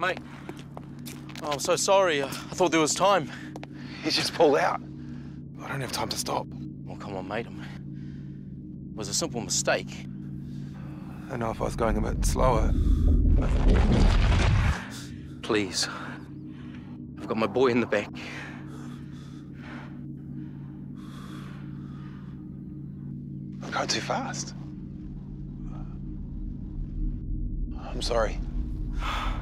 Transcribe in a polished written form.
Mate. Oh, I'm so sorry. I thought there was time. He's just pulled out. I don't have time to stop. Oh, come on, mate. It was a simple mistake. I know if I was going a bit slower. But... Please. I've got my boy in the back. I'm going too fast. I'm sorry.